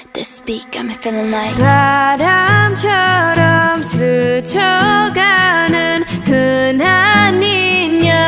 This beat got me feeling like 바람처럼 스쳐가는 그날